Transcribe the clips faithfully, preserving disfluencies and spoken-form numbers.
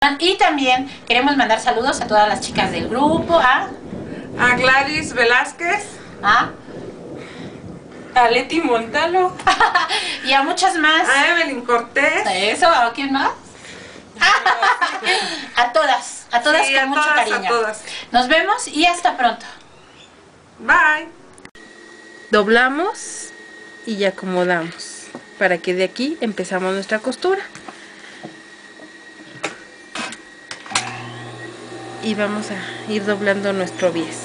Y también queremos mandar saludos a todas las chicas del grupo, a, a Gladys Velázquez, a, a Leti Montalo y a muchas más. A Evelyn Cortés. Eso, ¿a quién más? A todas, a todas, sí, con a mucho todas, cariño. A todas. Nos vemos y hasta pronto. Bye. Doblamos y acomodamos para que de aquí empezamos nuestra costura. Y vamos a ir doblando nuestro bies.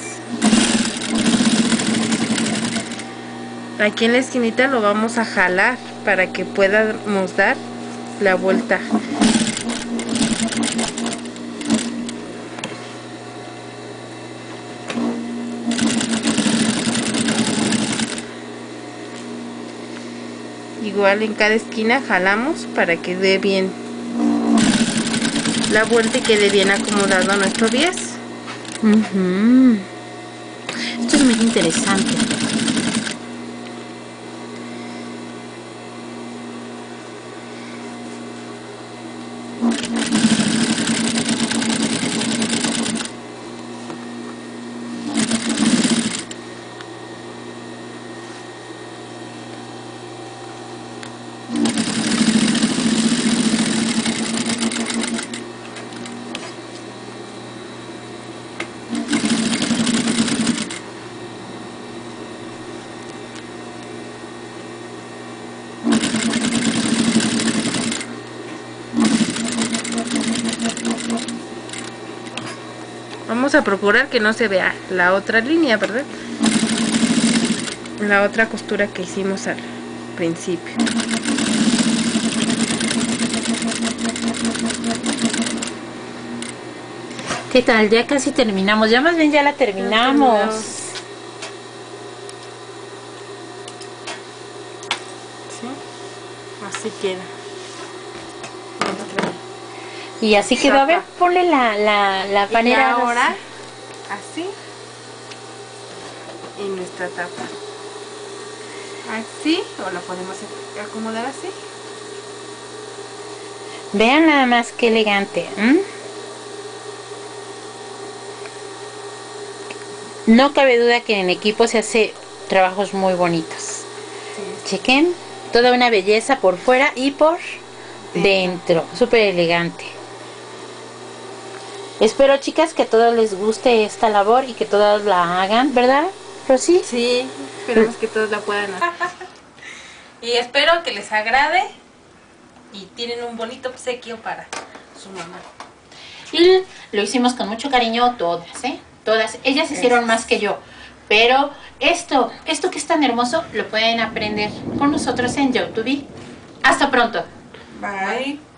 Aquí en la esquinita lo vamos a jalar para que podamos dar la vuelta. Igual en cada esquina jalamos para que dé bien la vuelta y quede bien acomodado nuestro bies. Uh-huh. Esto es muy interesante. Vamos a procurar que no se vea la otra línea, ¿verdad? La otra costura que hicimos al principio. ¿Qué tal? Ya casi terminamos. Ya más bien ya la terminamos. Ya terminamos. ¿Sí? Así queda. Y así quedó. A ver, ponle la, la, la panera. Y ahora, así. Y nuestra tapa. Así, o la podemos acomodar así. Vean nada más qué elegante. ¿Mm? No cabe duda que en equipo se hace trabajos muy bonitos. Sí. Chequen, toda una belleza por fuera y por sí. dentro. Súper elegante. Espero, chicas, que a todos les guste esta labor y que todas la hagan, ¿verdad, Rosy? Sí, esperemos que todos la puedan hacer. Y espero que les agrade y tienen un bonito obsequio para su mamá. Y lo hicimos con mucho cariño todas, ¿eh? Todas. Ellas hicieron más que yo. Pero esto, esto que es tan hermoso, lo pueden aprender con nosotros en YouTube. Hasta pronto. Bye.